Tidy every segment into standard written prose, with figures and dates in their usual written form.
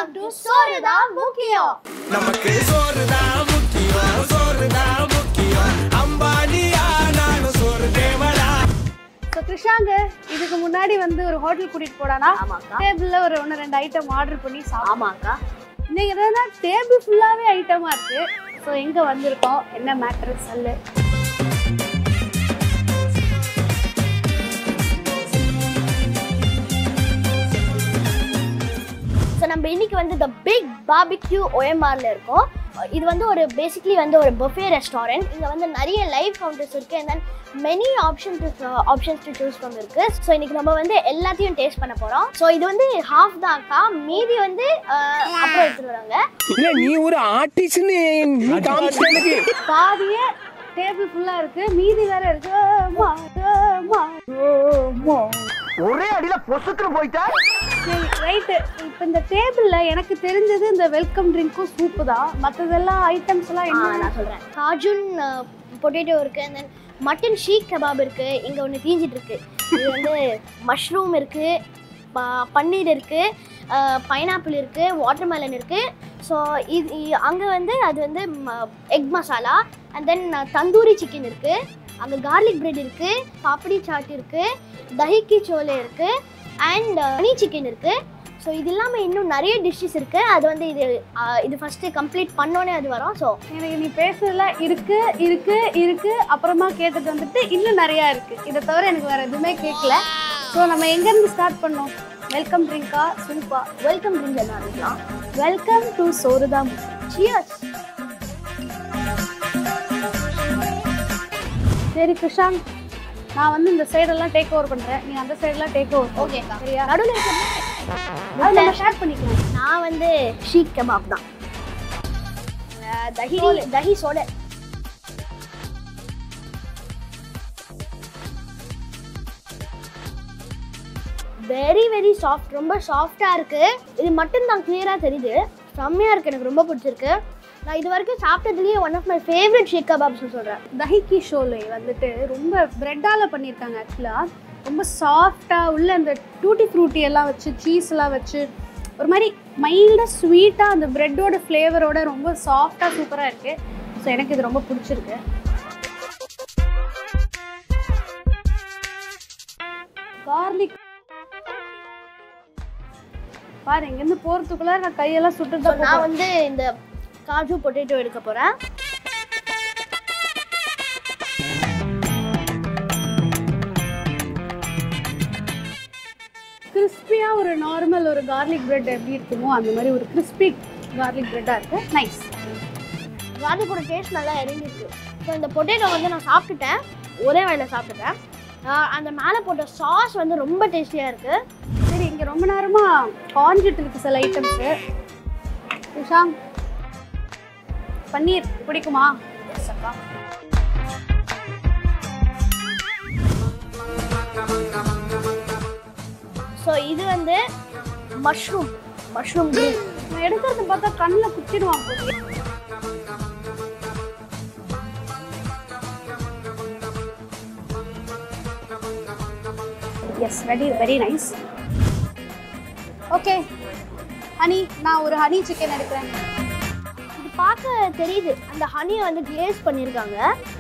Welcome to Soru Dhan Mukkiyam. நமக்கு சோறு தான் முக்கியம், சோறு தான் முக்கியம். அம்பானியா நானும் சோறு தேவடா. So Krishang, இதுக்கு முன்னாடி வந்து ஒரு ஹோட்டல் கூட்டிட்டு போடானா? ஆமாக்கா. டேபிள்ல ஒரு 1-2 ஐட்டம் ஆர்டர் பண்ணி சாப்பிட்டோம். ஆமாக்கா. இன்னைக்கு என்னன்னா டேபிள் ஃபுல்லாவே ஐட்டமா இருக்கு. சோ எங்க வந்திருக்கோம்? என்ன மேட்டர் சொல்லு. ஸோ நம்ம இன்னைக்கு வந்து த பிக் பார்பிக்யூ OMRல இருக்கோம். இது வந்து ஒரு பேசிக்லி வந்து ஒரு buffet ரெஸ்டாரண்ட். இங்கே வந்து நிறைய லைவ் கவுண்டர்ஸ் இருக்குது and then many options to choose பண்ண இருக்குது. ஸோ இன்னைக்கு நம்ம வந்து எல்லாத்தையும் டேஸ்ட் பண்ண போகிறோம். ஸோ இது வந்து ஹாஃப் தான்க்கா, மீதி வந்து அப்புறம் எடுத்துட்டு வராங்க. இல்ல நீ ஒரு ஆர்டிஸ்ட்னு காமிச்சேனுக்கு பாதியே டேபிள் ஃபுல்லா இருக்கு, மீதி வேற இருக்கு. ஒரே அடியில பொசுக்குன்னு போயிட்டா. சரி ரைட்டு. இப்போ இந்த டேபிள்ல எனக்கு தெரிஞ்சது இந்த வெல்கம் ட்ரிங்க்கும் சூப்பு தான். மற்றதெல்லாம் ஐட்டம்ஸ் எல்லாம் என்ன நான் சொல்கிறேன். காஜுன் பொட்டேட்டோ இருக்குது and then mutton seekh kebab இருக்குது. இங்கே ஒன்று தீஞ்சிட்டு இருக்கு. இது வந்து மஷ்ரூம் இருக்குது, பன்னீர் இருக்குது, பைனாப்பிள் இருக்குது, வாட்டர்மெலன் இருக்குது. ஸோ இது அங்கே வந்து அது வந்து egg masala and then tandoori chicken இருக்குது, அங்கே கார்லிக் பிரெட் இருக்குது, பாப்படி சாட் இருக்குது, தஹிக்கி சோலே இருக்குது அண்ட் ஹனி சிக்கன் இருக்குது. ஸோ இது இல்லாமல் இன்னும் நிறைய டிஷ்ஷஸ் இருக்குது. அது வந்து இது ஃபஸ்ட்டு கம்ப்ளீட் பண்ணோன்னே அது வரும். ஸோ எனக்கு நீ பேசுறதுல இருக்கு இருக்கு இருக்கு அப்புறமா கேட்டது வந்துட்டு இன்னும் நிறையா இருக்கு. இதை தவிர எனக்கு வேற எதுவுமே கேட்கல. ஸோ நம்ம எங்கேருந்து ஸ்டார்ட் பண்ணோம்? வெல்கம் ட்ரிங்கா சூப்பா? வெல்கம் ட்ரிங்க் என்ன ஆரம்பிக்கலாம். வெல்கம் டு சோறு தான். சியர்ஸ். சரி கிருஷாங், நான் வந்து இந்த சைடெல்லாம் டேக் ஓவர் பண்ணுறேன், நீ அந்த சைடெல்லாம் டேக் ஓவர். ஓகேக்கா. சரியா? நடுவில் அது நம்ம ஷேர் பண்ணிக்கலாம். நான் வந்து ஷீக் கபாப் தான். தஹி சோடை. வெரி வெரி சாஃப்ட், ரொம்ப சாஃப்டாக இருக்குது. இது மட்டும் தான் கிளியராக தெரியுது. செம்மையாக இருக்குது, எனக்கு ரொம்ப பிடிச்சிருக்கு. நான் இது வரைக்கும் சாப்பிட்டதுலேயே one of my favourite seekh கபாப்ஸ்னு சொல்கிறேன். தஹிக்கி ஷோலே வந்துட்டு ரொம்ப ப்ரெட்டால் பண்ணியிருக்காங்க. ஆக்சுவலாக ரொம்ப சாஃப்டாக உள்ள அந்த டூட்டி ஃப்ரூட்டி எல்லாம் வச்சு சீஸ்லாம் வச்சு ஒரு மாதிரி மைல்டாக ஸ்வீட்டாக அந்த ப்ரெட்டோட ஃப்ளேவரோட ரொம்ப சாஃப்டாக சூப்பராக இருக்குது. ஸோ எனக்கு இது ரொம்ப பிடிச்சிருக்கு. கார்லிக் பாரு, இங்கேருந்து போகிறதுக்குள்ளே நான் கையெல்லாம் சுட்டு தான். நான் வந்து இந்த காஜு பொட்டேட்டோ எடுக்க போகிறேன். கிறிஸ்பியாக ஒரு நார்மல் ஒரு கார்லிக் பிரெட் எப்படி இருக்குமோ அந்த மாதிரி ஒரு கிறிஸ்பி கார்லிக் பிரெட்டாக இருக்குது. நைஸ். கார்லிக்கோட டேஸ்ட் நல்லா இறங்கிருக்கு. ஸோ இந்த பொட்டேட்டோ வந்து நான் சாப்பிட்டுட்டேன், ஒரே வேளையில் சாப்பிட்டுட்டேன். அந்த மேலே போட்ட சாஸ் வந்து ரொம்ப டேஸ்டியாக இருக்குது. சரி, இங்கே ரொம்ப நேரமாக காஞ்சிட்டு இருக்கு சில ஐட்டம்ஸு. கிருஷாங், பன்னீர் பிடிக்குமா? எஸ் அக்கா. ஸோ இது வந்து மஷ்ரூம் கிரில். நான் எடுக்கிறது பார்த்தா கண்ணில் குத்திடுவான் போது. Yes, very nice. Okay honey, நான் ஒரு ஹனி சிக்கன் எடுக்கிறேன். இது பார்க்க தெரியுது, அந்த ஹனியை வந்து கிளேஸ் பண்ணியிருக்காங்க.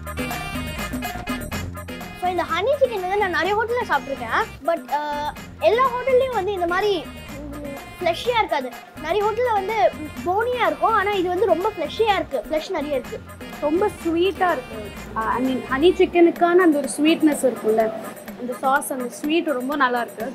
ஸோ இந்த ஹனி சிக்கன் வந்து நான் நிறைய ஹோட்டலில் சாப்பிட்ருக்கேன். பட் எல்லா ஹோட்டல்லையும் வந்து இந்த மாதிரி ஃப்ளஷியாக இருக்காது. நிறைய ஹோட்டலில் வந்து போனியாக இருக்கும், ஆனால் இது வந்து ரொம்ப ஃப்ளஷியாக இருக்குது. ஃப்ளஷ் நிறைய இருக்குது, ரொம்ப ஸ்வீட்டாக இருக்குது. ஐ மீன் ஹனி சிக்கனுக்கான அந்த ஒரு ஸ்வீட்னஸ் இருக்கும்ல, அந்த சாஸ் அந்த ஸ்வீட் ரொம்ப நல்லா இருக்குது.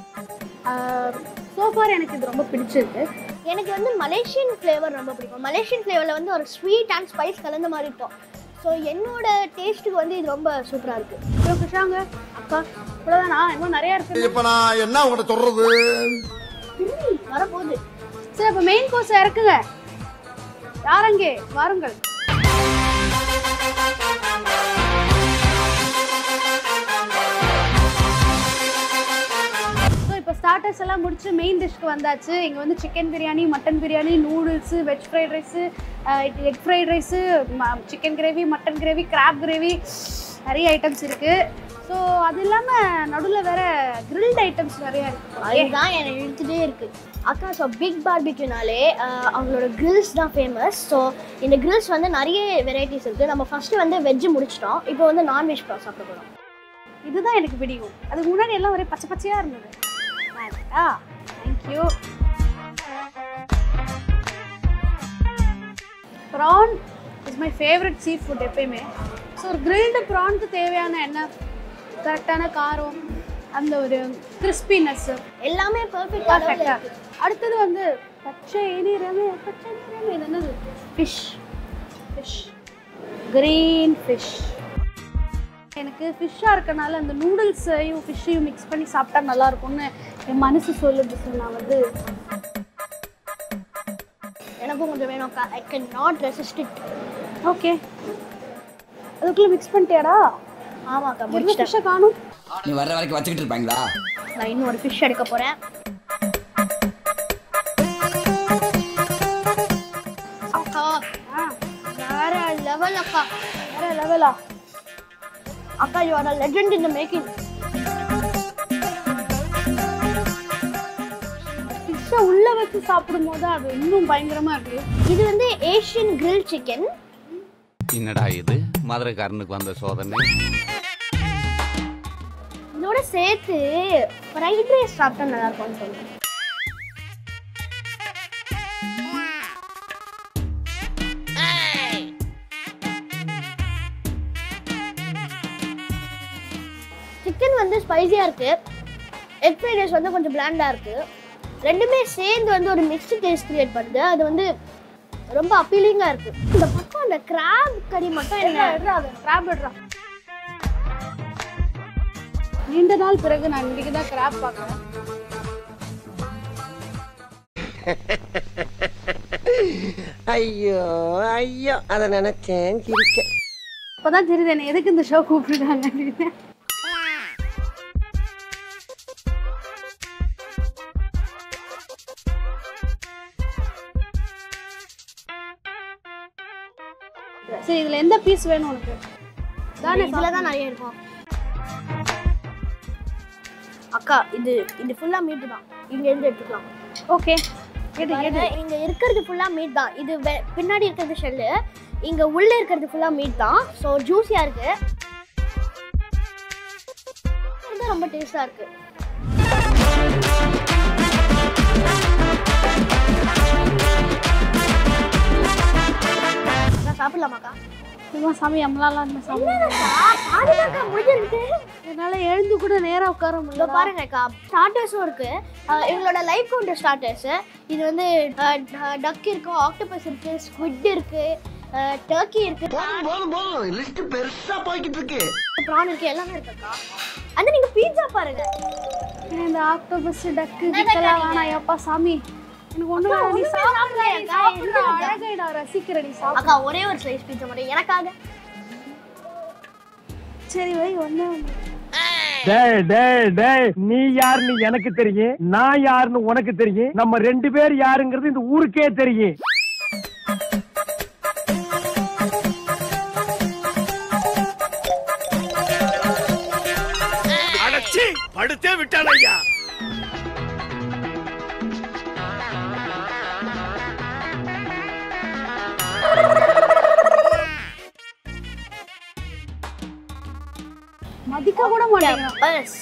சோஃபார் எனக்கு இது ரொம்ப பிடிச்சிருக்கு. எனக்கு வந்து மலேசியன் ஃப்ளேவர் ரொம்ப பிடிக்கும். மலேசியன் ஃப்ளேவரில் வந்து ஒரு ஸ்வீட் அண்ட் ஸ்பைஸ் கலந்த மாதிரி இருக்கும். ஸோ என்னோட டேஸ்ட்டுக்கு வந்து இது ரொம்ப சூப்பராக இருக்குது. ஸோ கிருஷாங்க அக்கா, இவ்வளோதானா? இன்னும் நிறையா இருக்குது. இப்ப நான் என்ன உங்கள்கிட்ட சொல்றது? வரப்போகுது. சரி, அப்போ மெயின் கோர்ஸ் இறக்குங்க. யாரங்கே வாருங்கள். ஸ்டார்டர்ஸ் எல்லாம் முடிச்சு மெயின் டிஷ்க்கு வந்தாச்சு. இங்கே வந்து chicken biryani, mutton biryani, noodles, veg fried rice, egg fried rice, chicken gravy, mutton gravy, crab gravy, நிறைய ஐட்டம்ஸ் இருக்குது. ஸோ அது இல்லாமல் நடுவில் வேறு கிரில் கிரில்ட் ஐட்டம்ஸ் நிறைய இருக்கு. அதுதான் எனக்கு இழுத்துட்டே இருக்கு. அக்கா ஸோ பிக் பார்பிக்யூனாலே அவங்களோட கிரில்ஸ் தான் ஃபேமஸ். ஸோ இந்த கிரில்ஸ் வந்து நிறைய வெரைட்டிஸ் இருக்குது. நம்ம ஃபஸ்ட்டு வந்து வெஜ்ஜு முடிச்சிட்டோம், இப்போ வந்து நான்வெஜ் சாப்பிட போகிறோம். இதுதான் எனக்கு பிடிக்கும். அதுக்கு முன்னாடி எல்லாம் ஒரே பச்சை பச்சையாக இருந்தது. Thank you. Prawn is my favourite seafood எப்பயுமே. ஸோ ஒரு கிரில்டு ப்ரானுக்கு தேவையான என்ன கரெக்டான காரம், அந்த ஒரு கிறிஸ்பினஸ் எல்லாமே பர்ஃபெக்டாக. அடுத்தது வந்து பச்சை நீரமே இது என்னது? Fish green fish. எனக்கு ஃபிஷ்ஷாக இருக்கனால அந்த நூடுல்ஸையும் ஃபிஷ்ஷையும் மிக்ஸ் பண்ணி சாப்பிட்டா நல்லா இருக்கும்னு என் மனசு சொல்லுது. ஸோ நான் வந்து எனக்கும் கொஞ்சம் வேணும். I can not resist it. Okay, அதுக்குள்ளே மிக்ஸ் பண்ணிட்டியாடா? ஆமாக்கா, ஒரு ஃபிஷ்ஷை காணும். நீ வர்ற வரைக்கும் வச்சுக்கிட்டு இருப்பாங்களா? நான் இன்னும் ஒரு ஃபிஷ் எடுக்க போகிறேன். அக்கா வேற லெவல். அக்கா வேற லெவலா? அக்கா you are a legend in the making. ஃபிஷ்ஷை உள்ளே வச்சு சாப்பிடும் போது அது இன்னும் பயங்கரமாக இருக்குது. இது வந்து ஏஷியன் கிரில் சிக்கன். என்னடா இது மதுரைக்காரனுக்கு வந்த சோதனை. இதோட சேர்த்து ஃப்ரைட் ரைஸ் சாப்பிட்டா நல்லா இருக்கும்னு சொல்லுவேன். சிக்கன் வந்து ஸ்பைசியாக இருக்குது, எக் ஃப்ரைட் ரைஸ் வந்து கொஞ்சம் பிளாண்டாக இருக்குது. ரெண்டுமே சேர்ந்து வந்து ஒரு மிக்ஸ்டு டேஸ்ட் கிரியேட் பண்ணுது. அது வந்து ரொம்ப அப்பீலிங்காக இருக்குது. இந்த பக்கம் அந்த கிராப் கறி மட்டும் என்ன கிராப் எடுறா. நீண்ட நாள் பிறகு நான் இன்னைக்கு தான் கிராப் பார்க்குறேன். ஐயோ ஐயோ அதை நினைச்சேன் சிரிச்சேன். இப்போதான் தெரியுது என்ன எதுக்கு இந்த ஷோ கூப்பிட்டுருக்காங்க அப்படின்னு. சரி, இதுல எந்த பீஸ் வேணும் உனக்கு? இதில் தான் நிறைய இருக்கும். அக்கா இது ஃபுல்லாக மீட்டு தான், இங்கேருந்து எடுத்துக்கலாம். ஓகே, இங்கே இருக்கிறது ஃபுல்லாக மீட் தான். இது பின்னாடி இருக்கிறது ஷெல்லு, இங்கே உள்ளே இருக்கிறது ஃபுல்லாக மீட் தான். ஸோ ஜூஸியாக இருக்குது, இது ரொம்ப டேஸ்டாக இருக்குது. சாப்பிடலாமாக்கா? சாமி அம்மலாம் என்னால எழுந்து கூட நேரா உட்கார முடியல. பாருங்கக்கா, ஸ்டார்டர்ஸும் இருக்கு. இவங்களோட லைஃப் கவுண்டர் ஸ்டார்டர்ஸ். இது வந்து டக் இருக்கு, ஆக்டோபஸ் இருக்கு, ஸ்குவிட் இருக்கு, டர்க்கி இருக்கு, லிஸ்ட் பெருசா போய்கிட்டு இருக்கு, ப்ரான் இருக்கு, எல்லாமே இருக்குக்கா. அந்த நீங்க பீட்சா பாருங்க. இந்த ஆக்டோபஸ் டக்கு கிட்டலாம் வேணாம் அப்பா சாமி. எனக்கு ஒண்ணு வேணாம். நீ சாப்பிடுற அழகை நான் ரசிக்கிறேன். நீ சாப்பிடு அக்கா. ஒரே ஒரு ஸ்லைஸ் பீட்சா மட்டும் எனக்காக. சரி வை. ஒண்ணு டேய் டேய் டேய், நீ யாருன்னு எனக்கு தெரியும், நான் யாருன்னு உனக்கு தெரியும். நம்ம ரெண்டு பேர் யாருங்கிறது இந்த ஊருக்கே தெரியும். அடச்சி படுத்தே விட்டானையா. மதிக்க கூட மாட்டேங்க. பஸ்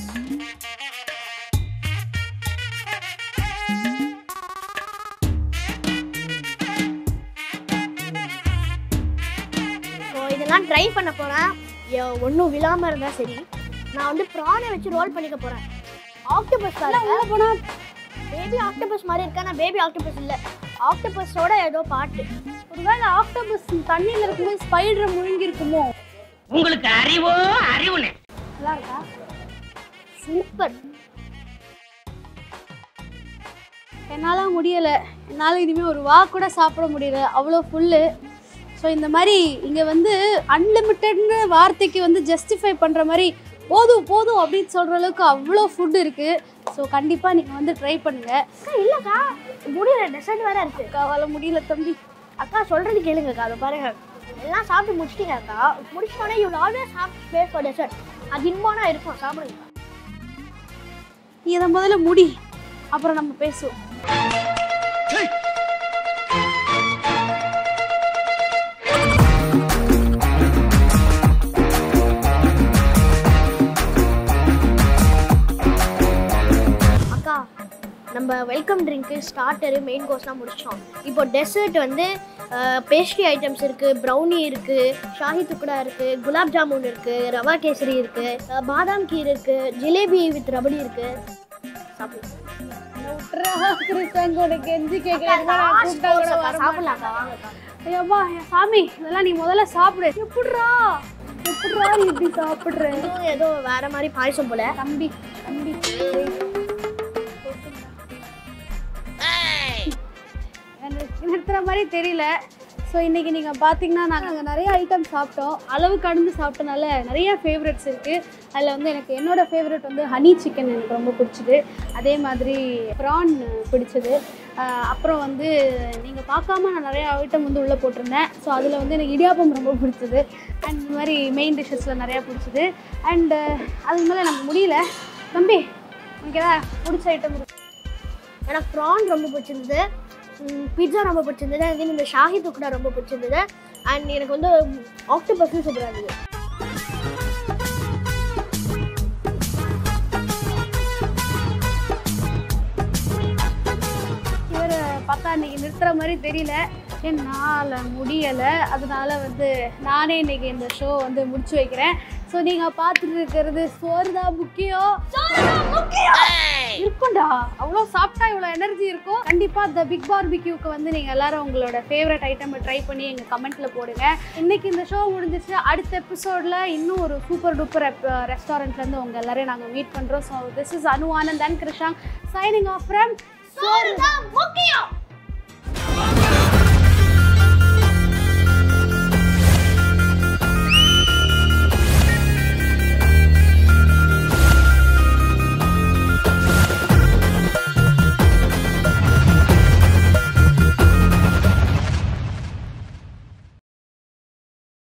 இதெல்லாம் ட்ரை பண்ண போறேன். ஒன்றும் விழாம இருந்தா சரி. நான் வந்து ப்ரானை வச்சு ரோல் பண்ணிக்க போறேன். ஆக்டோபஸ் உள்ள போனா பேபி ஆக்டோபஸ் மாதிரி இருக்கா? நான் பேபி ஆக்டோபஸ் இல்ல, ஆக்டோபஸோட ஏதோ பாட்டு. ஒருவேளை ஆக்டோபஸ் தண்ணியில இருக்கும்போது ஸ்பைடர் முழுங்கி இருக்குமோ? உங்களுக்கு அறிவோ அறிவுனே. நல்லா இருக்கா? சூப்பர். என்னால முடியல. என்னால் இனிமேல் ஒரு வா கூட சாப்பிட முடியல, அவ்வளோ ஃபுல்லு. ஸோ இந்த மாதிரி இங்கே வந்து அன்லிமிட்டட்னு வார்த்தைக்கு வந்து ஜஸ்டிஃபை பண்ணுற மாதிரி போதும் போதும் அப்படின்னு சொல்கிற அளவுக்கு அவ்வளோ ஃபுட் இருக்குது. ஸோ கண்டிப்பாக நீங்கள் வந்து ட்ரை பண்ணுங்கள். இல்லைக்கா, முடியல, டெசர்ட் வேறு இருக்குது. அக்காவால் முடியல தம்பி. அக்கா சொல்கிறது கேளுங்கக்கா. அதை பாருங்க, எல்லாம் சாப்பிட்டு முடிச்சிட்டீங்க அக்கா. முடிச்சோடனே you always have space for dessert. அது இன்பானா இருக்கும், சாப்பிடுங்க. இதை முதல்ல முடி, அப்புறம் நம்ம பேசுவோம். அக்கா, நம்ம வெல்கம் ட்ரிங்க்கு, ஸ்டார்டரு, மெயின் கோர்ஸ்லாம் முடிச்சிட்டோம். இப்போ டெசர்ட் வந்து பேஸ்ட்ரி ஐட்டம்ஸ் இருக்குது, ப்ரௌனி இருக்குது, ஷாஹி துக்குடா இருக்குது, குலாப் ஜாமுன் இருக்குது, ரவா கேசரி இருக்குது, பாதாம் கீர் இருக்குது, ஜிலேபி வித் ரபடி இருக்குது. சாப்பிடலாம். ஐயோப்பா சாமி, இதெல்லாம் நீ முதல்ல சாப்பிடு. எப்படிரா நீ இப்படி சாப்பிடுற? ஏதோ வேற மாதிரி பாயசம் போல. தம்பி நிறுத்துற மாதிரி தெரியல. ஸோ இன்றைக்கி நீங்கள் பார்த்தீங்கன்னா நாங்கள் நிறைய ஐட்டம் சாப்பிட்டோம். அளவு கடந்து சாப்பிட்டனால நிறைய ஃபேவரட்ஸ் இருக்குது. அதில் வந்து எனக்கு என்னோடய ஃபேவரட் வந்து ஹனி சிக்கன் எனக்கு ரொம்ப பிடிச்சிது. அதே மாதிரி ப்ரான் பிடிச்சது. அப்புறம் வந்து நீங்கள் பார்க்காம நான் நிறைய ஐட்டம் வந்து உள்ளே போட்டிருந்தேன். ஸோ அதில் வந்து எனக்கு இடியாப்பம் ரொம்ப பிடிச்சது. அண்ட் இந்த மாதிரி மெயின் டிஷ்ஷஸில் நிறையா பிடிச்சிது. அண்டு அதுக்கு மேலே எனக்கு முடியல. தம்பி எனக்கு ஏதாவது பிடிச்ச ஐட்டம் இருக்கு? எனக்கு ப்ரான் ரொம்ப பிடிச்சிருந்தது, பிட்ஸா ரொம்ப பிடிச்சிருந்தது, அதே இந்த ஷாஹி துக்குடா ரொம்ப பிடிச்சிருந்தது. அண்ட் எனக்கு வந்து ஆக்டோபஸும் சூப்பராக இருந்தது. இவர் பார்த்தா இன்றைக்கி நிறுத்துற மாதிரி தெரியல. என்னால் முடியலை. அதனால வந்து நானே இன்றைக்கி இந்த ஷோ வந்து முடிச்சு வைக்கிறேன். ஸோ நீங்கள் பார்த்துட்டு இருக்கிறது சோறு தான் முக்கியம். இருக்கும்டா, அவ்வளோ சாப்பிட்டா இவ்வளோ எனர்ஜி இருக்கும். கண்டிப்பாக இந்த பிக் பார்பிக்யூக்கு வந்து நீங்கள் எல்லாரும் உங்களோட ஃபேவரட் ஐட்டமை ட்ரை பண்ணி எங்கள் கமெண்ட்டில் போடுங்க. இன்றைக்கி இந்த ஷோ முடிஞ்சிச்சு. அடுத்த எபிசோடில் இன்னும் ஒரு சூப்பர் டூப்பர் ரெஸ்டாரண்ட்லேருந்து உங்கள் எல்லாரையும் நாங்கள் மீட் பண்ணுறோம். So this is Anand Krishang signing off from Soru Dhan Mukkiyam.